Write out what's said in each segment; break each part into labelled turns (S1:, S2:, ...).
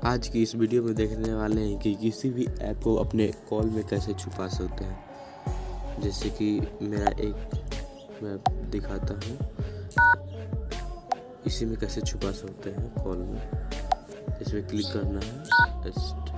S1: आज की इस वीडियो में देखने वाले हैं कि किसी भी ऐप को अपने कॉल में कैसे छुपा सकते हैं। जैसे कि मेरा एक मैं दिखाता हूँ, इसी में कैसे छुपा सकते हैं कॉल में। इसमें क्लिक करना है,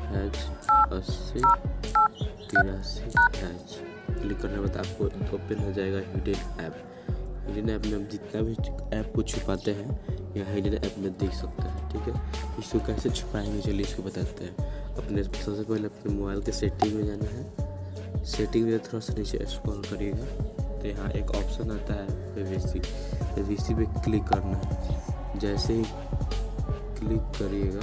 S1: #8083#। क्लिक करने के बाद आपको ओपन हो जाएगा हिडन ऐप। हिडन ऐप में हम जितना भी ऐप को छुपाते हैं यहाँ हिडन ऐप में देख सकते हैं। ठीक है, इसको कैसे छुपाएंगे चलिए इसको बताते हैं। अपने सबसे पहले अपने मोबाइल के सेटिंग में जाना है। सेटिंग में थोड़ा सा नीचे स्क्रॉल करिएगा तो यहाँ एक ऑप्शन आता है प्राइवेसी पे क्लिक करना है। जैसे ही क्लिक करिए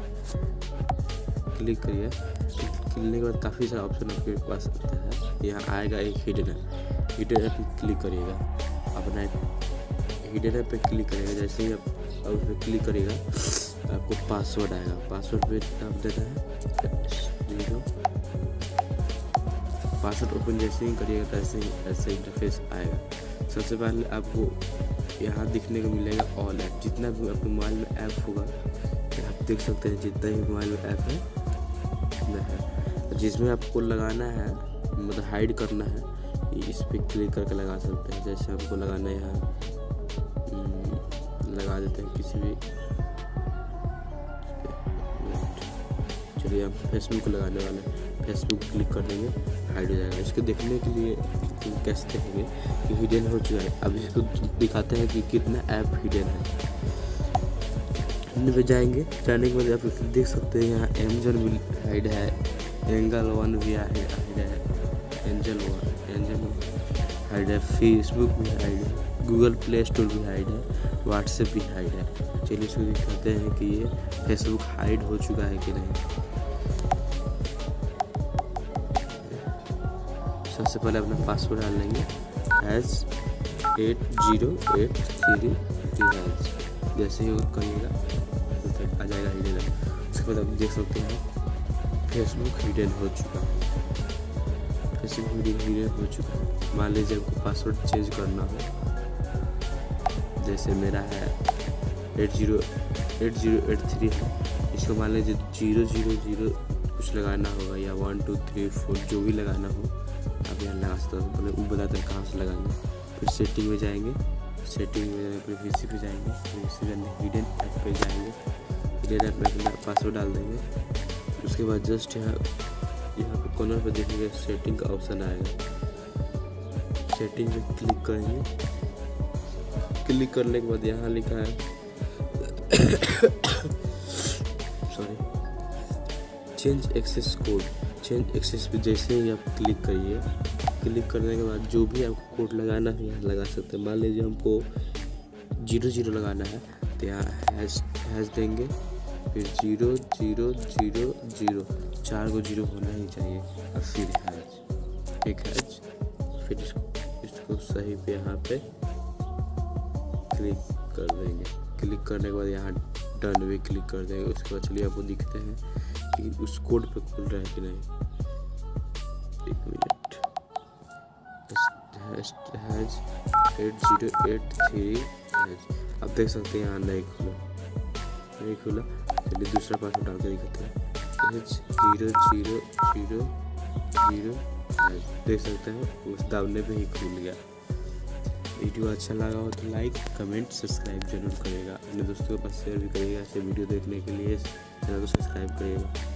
S1: क्लिक के बाद काफ़ी सारा ऑप्शन आपके पास आता है। यहाँ आएगा एक हिडन ऐप पे क्लिक करिएगा। अपना हिडन ऐप पे क्लिक करिएगा। जैसे ही आप उस पर क्लिक करिएगा तो आपको पासवर्ड आएगा। पासवर्ड पे आप देना है 0। पासवर्ड ओपन जैसे ही करिएगा तो ऐसे इंटरफेस आएगा। सबसे पहले आपको यहाँ दिखने को मिलेगा ऑल ऐप। जितना भी आपके मोबाइल में ऐप होगा आप देख सकते हैं, जितना ही मोबाइल में ऐप है जिसमें आपको लगाना है, मतलब हाइड करना है, इस पर क्लिक करके लगा सकते हैं। जैसे हमको लगाना है यहाँ लगा देते हैं किसी भी, चलिए हम फेसबुक को लगाने वाले हैं। फेसबुक क्लिक कर देंगे, हाइड हो जाएगा। इसको देखने के लिए कैसे देखेंगे कि हिडन हो चुका है। अब इसको दिखाते हैं कि कितना ऐप हिडन है। हिडन पे जाएंगे, जाने के बाद आप देख सकते हैं यहाँ अमेजन भी हाइड है, एंगल 1 भी हाइड है, एंजल हाइड है, फेसबुक भी हाइड है, गूगल प्ले स्टोर भी हाइड है, व्हाट्सएप भी हाइड है। चलिए इसको दिखाते हैं कि ये फेसबुक हाइड हो चुका है कि नहीं। सबसे पहले अपना पासवर्ड डाल लेंगे #8083#। जैसे ही करिएगा तो आ जाएगा हिडन। उसके बाद आप देख सकते हैं फेसबुक हिडन हो चुका है। फेसबुक हिडन हो चुका है। मान लीजिए आपको पासवर्ड चेंज करना हो, जैसे मेरा है 8083 है। इसको मान लीजिए 000 कुछ लगाना होगा या 1 2 3 4 जो भी लगाना हो आप यहाँ लगा सकते हो। पहले वो बताते हैं कहाँ से लगाएंगे। फिर सेटिंग में जाएंगे, सेटिंग में प्राइवेसी पे जाएंगे, हिडन ऐप पे जाएंगे। हिडन ऐप में अपना पासवर्ड डाल देंगे। उसके बाद जस्ट यहाँ पे कॉर्नर पे देखेंगे सेटिंग का ऑप्शन आएगा। सेटिंग में क्लिक करेंगे। क्लिक करने के बाद यहाँ लिखा है change access code. Change access पे जैसे ही आप क्लिक करिए, क्लिक करने के बाद जो भी आपको कोड लगाना है यहाँ लगा सकते हैं। मान लीजिए हमको 00 लगाना है तो यहाँ हैश देंगे, फिर 0000 4 को 0 होना ही चाहिए, और फिर हैश, फिर इसको सही पे यहाँ पे क्लिक कर देंगे। क्लिक करने के बाद यहाँ डन भी क्लिक कर देंगे। उसके बाद चलिए आपको दिखते हैं कि उस कोड पे खुल रहा है कि नहीं। 1 मिनट, #8083#। आप देख सकते हैं यहाँ नहीं खुला। चलिए दूसरा पासवर्ड डाल के दिखाते हैं #0000। देख सकते हैं उस दाबने पे ही खुल गया। वीडियो अच्छा लगा हो तो लाइक कमेंट सब्सक्राइब जरूर करिएगा। अपने दोस्तों के पास शेयर भी करिएगा। ऐसे वीडियो देखने के लिए चैनल को सब्सक्राइब करिएगा।